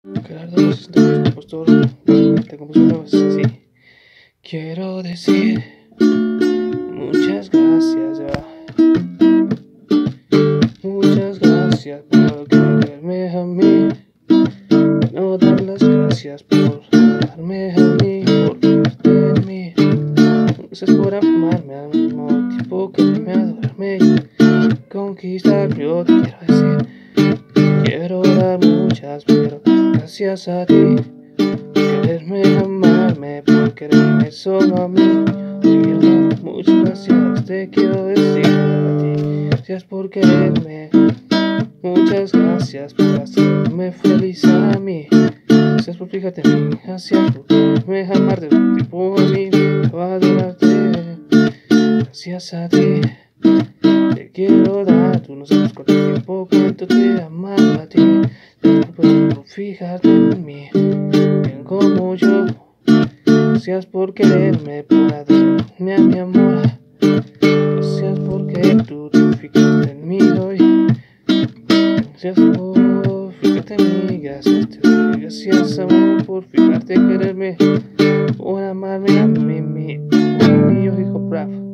Gerardo, siento compostor, te compuse una vez así. Quiero decir muchas gracias, muchas gracias por quererme a mí. No dar las gracias por darme a mí, por fijarte en mí. Gracias por amarme al mismo tiempo que me adorarme y conquistar. Yo te quiero decir, quiero dar muchas, pero gracias a ti. Quererme, amarme, por quererme solo a mí. Te quiero dar muchas gracias, te quiero decir a ti. Gracias por quererme, muchas gracias por hacerme feliz a mí. Gracias por fijarte en mí, gracias por quererme, amarte, tipo a mí, para adorarte. Gracias a ti, te quiero dar, tú no sabes cuánto tiempo cuento te amaba a ti. Gracias por fijarte en mí, bien como yo. Gracias por quererme, por adorarme a mi amor. Gracias porque tú te fijaste en mí hoy. Gracias por fijarte en mí, gracias te doy, gracias amor por fijarte, quererme, por amarme a mí, mi hijo bravo.